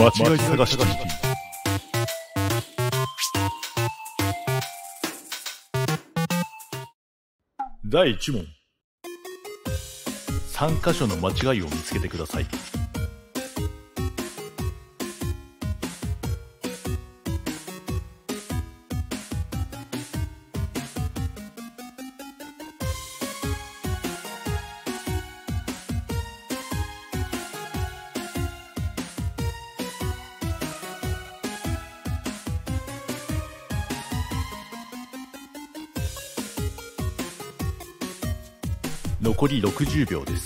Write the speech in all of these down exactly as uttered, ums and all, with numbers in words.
違い探し ティーブイ。だいいち問。さん箇所の間違いを見つけてください。残りろくじゅうびょうです。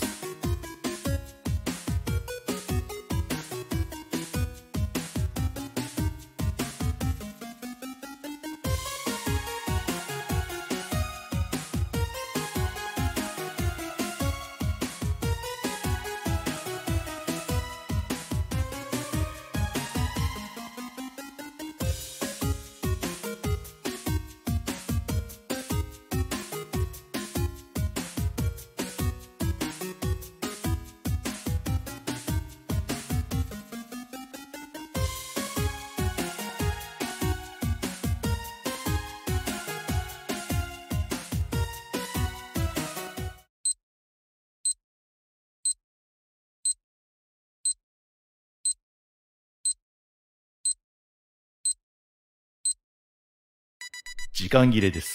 時間切れです。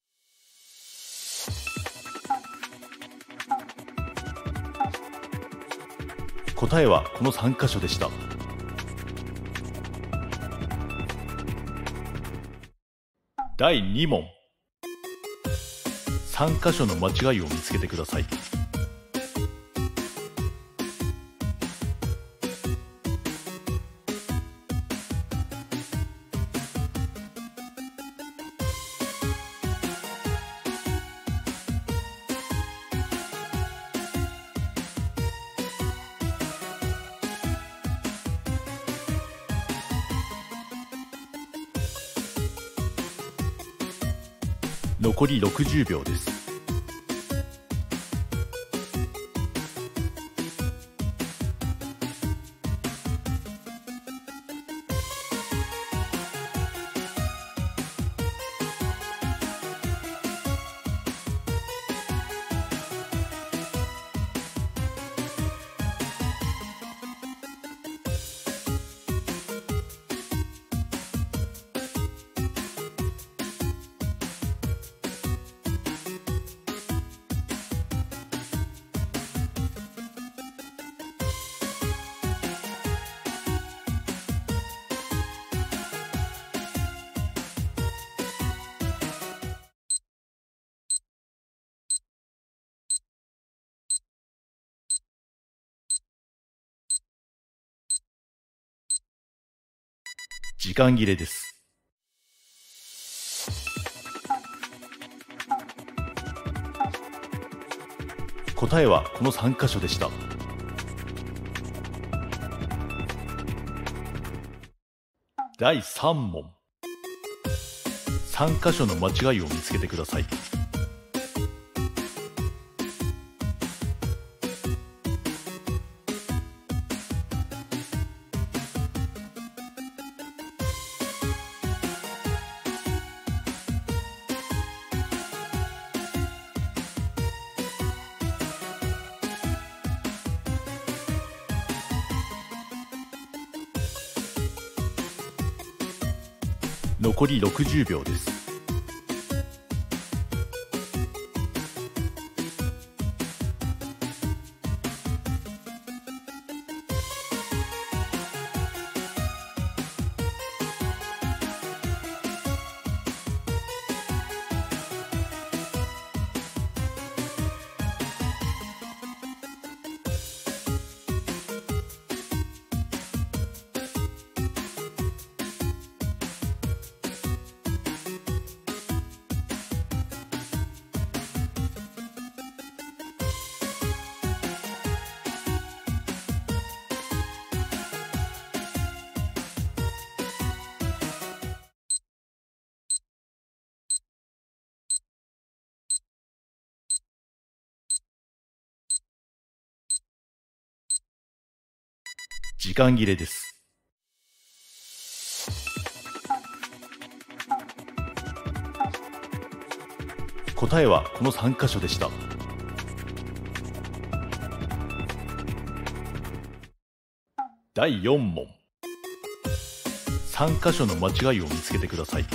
答えはこのさん箇所でした。だいに問。さん箇所の間違いを見つけてください。残りろくじゅうびょうです。時間切れです。答えはこのさん箇所でした。だいさん問。さん箇所の間違いを見つけてください。残りろくじゅうびょうです。時間切れです。 答えはこのさん箇所でした。だいよん問。さん箇所の間違いを見つけてください。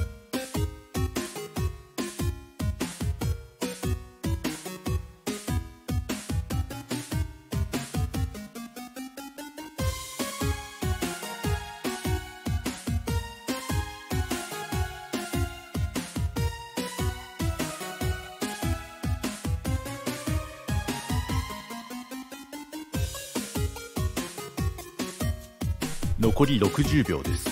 残りろくじゅうびょうです。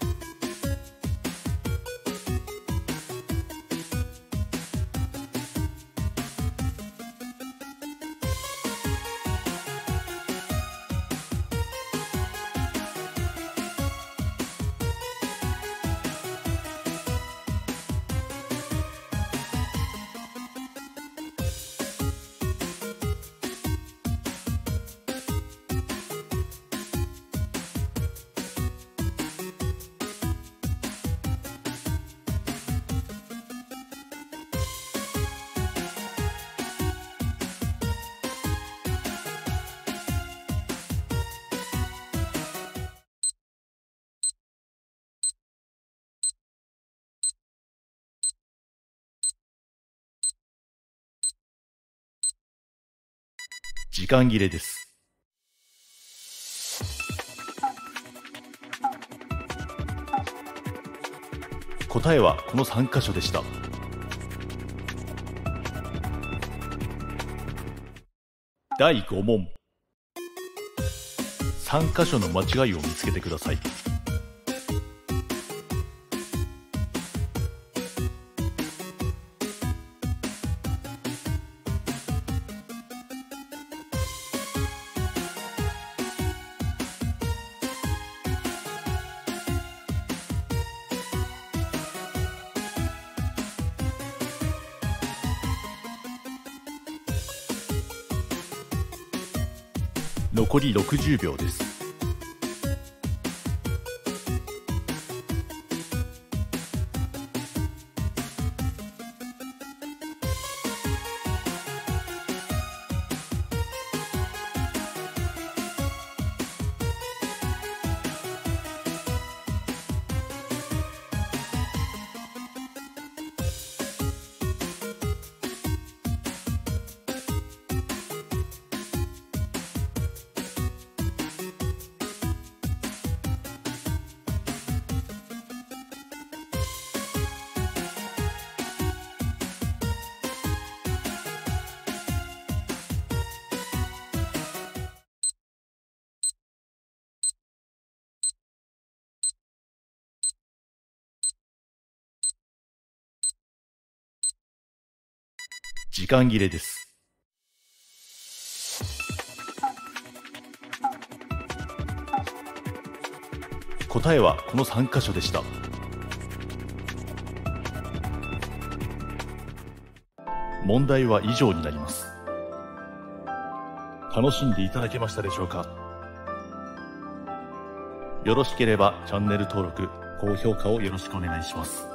時間切れです。答えはこのさん箇所でした。だいご問。さん箇所の間違いを見つけてください。残りろくじゅうびょうです。時間切れです。答えはこのさん箇所でした。問題は以上になります。楽しんでいただけましたでしょうか。よろしければチャンネル登録、高評価をよろしくお願いします。